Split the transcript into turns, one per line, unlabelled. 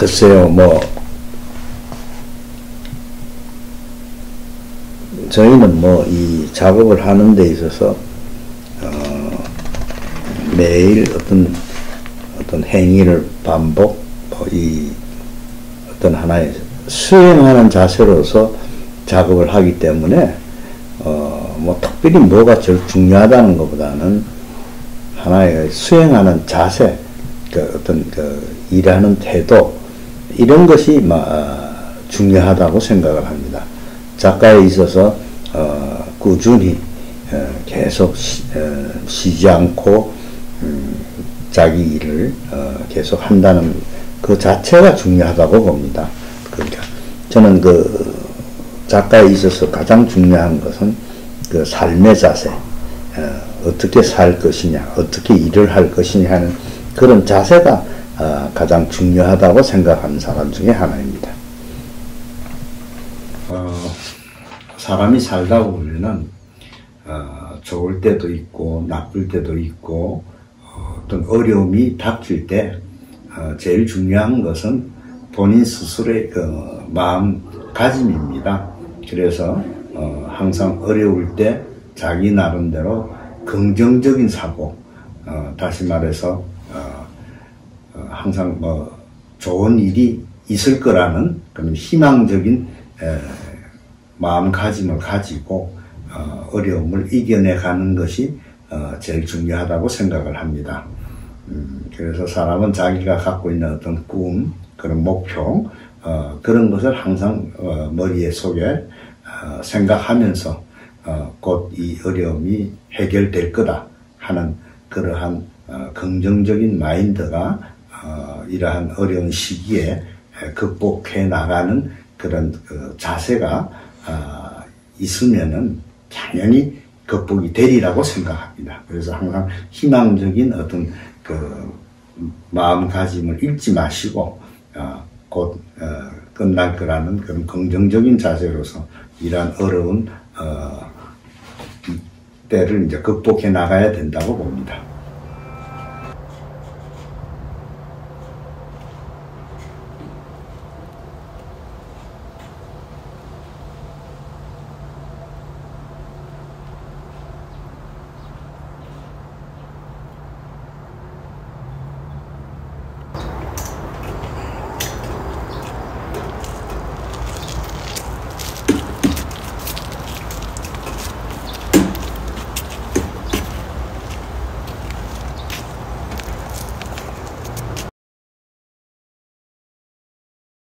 글쎄요, 저희는 이 작업을 하는 데 있어서, 매일 어떤 행위를 반복, 이 어떤 하나의 수행하는 자세로서 작업을 하기 때문에, 특별히 뭐가 제일 중요하다는 것보다는 하나의 수행하는 자세, 일하는 태도, 이런 것이 중요하다고 생각을 합니다. 작가에 있어서 꾸준히 계속 쉬지 않고 자기 일을 계속 한다는 그 자체가 중요하다고 봅니다. 그러니까 저는 작가에 있어서 가장 중요한 것은 삶의 자세, 어떻게 살 것이냐, 어떻게 일을 할 것이냐 하는 그런 자세가 가장 중요하다고 생각하는 사람 중에 하나입니다. 사람이 살다 보면은 좋을 때도 있고 나쁠 때도 있고 어떤 어려움이 닥칠 때 제일 중요한 것은 본인 스스로의 마음가짐입니다. 그래서 항상 어려울 때 자기 나름대로 긍정적인 사고, 다시 말해서 항상 좋은 일이 있을 거라는 그런 희망적인 마음가짐을 가지고 어려움을 이겨내가는 것이 제일 중요하다고 생각을 합니다. 그래서 사람은 자기가 갖고 있는 어떤 꿈, 그런 목표, 그런 것을 항상 머리에 속에 생각하면서 곧 이 어려움이 해결될 거다 하는 그러한 긍정적인 마인드가 이러한 어려운 시기에 극복해 나가는 그런 자세가 있으면은 당연히 극복이 되리라고 생각합니다. 그래서 항상 희망적인 어떤 마음가짐을 잃지 마시고 곧 끝날 거라는 그런 긍정적인 자세로서 이러한 어려운 때를 이제 극복해 나가야 된다고 봅니다.